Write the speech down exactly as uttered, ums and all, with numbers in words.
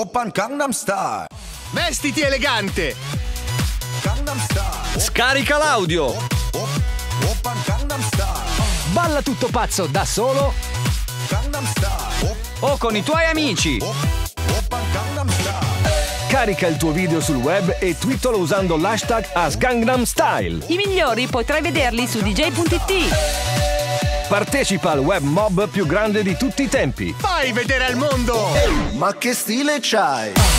Oppan Gangnam Style. Vestiti elegante. Gangnam Style. Scarica l'audio. Oppan Gangnam Style. Balla tutto pazzo da solo Gangnam Style. o con i tuoi amici. Oppan Gangnam Style. Carica il tuo video sul web e twittalo usando l'hashtag As Gangnam Style. I migliori potrai vederli su d j punto i t. Partecipa al web mob più grande di tutti i tempi. Fai vedere al mondo. Ma che stile c'hai?